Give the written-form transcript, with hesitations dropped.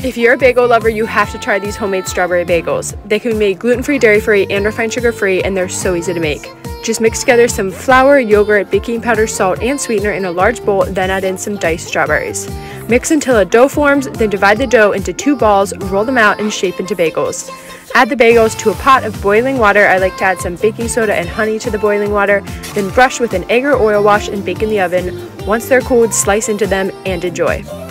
If you're a bagel lover, you have to try these homemade strawberry bagels. They can be made gluten-free, dairy-free, and refined sugar-free, and they're so easy to make. Just mix together some flour, yogurt, baking powder, salt, and sweetener in a large bowl, then add in some diced strawberries. Mix until a dough forms, then divide the dough into 2 balls, roll them out, and shape into bagels. Add the bagels to a pot of boiling water. I like to add some baking soda and honey to the boiling water, then brush with an egg or oil wash and bake in the oven. Once they're cooled, slice into them and enjoy.